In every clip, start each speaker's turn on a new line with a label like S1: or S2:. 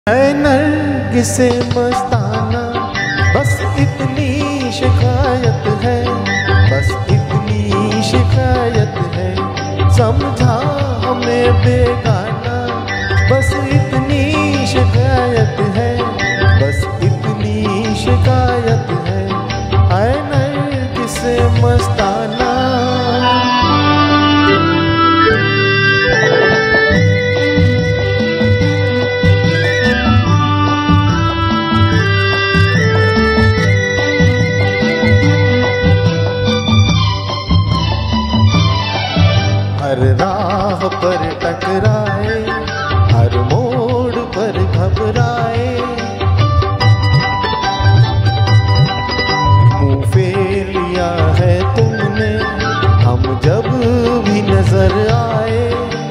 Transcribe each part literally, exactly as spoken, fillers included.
S1: है नरगिस मस्ताना, बस इतनी शिकायत है, बस इतनी शिकायत है, समझा हमें बेगाना, बस इतनी शिकायत है, बस इतनी शिकायत है, है नरगिस मस्ताना। हर राह पर टकराए, हर मोड़ पर घबराए, मुंह फेर लिया है तुमने हम जब भी नजर आए,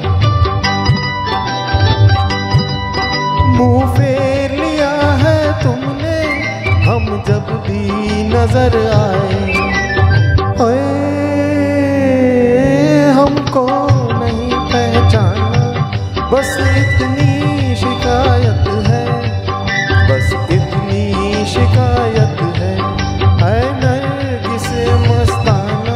S1: मुंह फेर लिया है तुमने हम जब भी नजर आए। ओए हमको नहीं पहचाना, बस इतनी शिकायत है, बस इतनी शिकायत है, है नरगिस मस्ताना।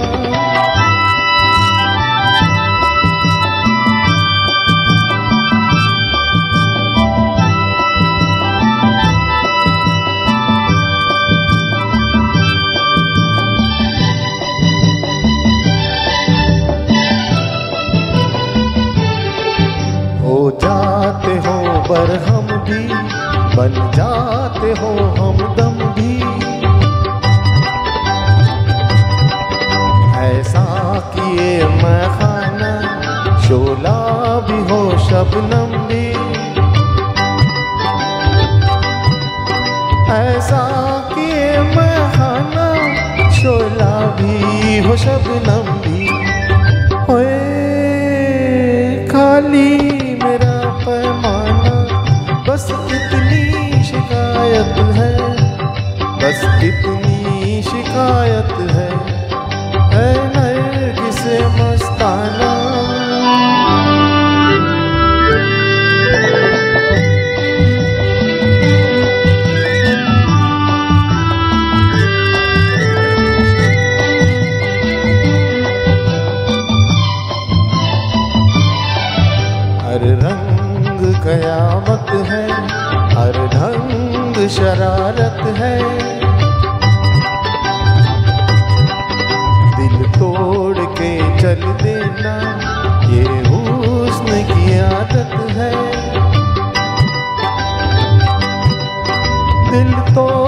S1: हो जाते हो बरहम भी, बन जाते हो हमदम भी, ऐसा किए मैं खाना शोला भी हो शबनम भी, ऐसा किए मैं खाना शोला भी हो शबनम भी। ओए खाली मेरा पैमाना, बस इतनी शिकायत है, बस इतनी शिकायत है, है नरगिस मस्ताना। हर रंग कयामत है, हर ढंग शरारत है, दिल तोड़ के चल देना ये हुस्न की आदत है, दिल तोड़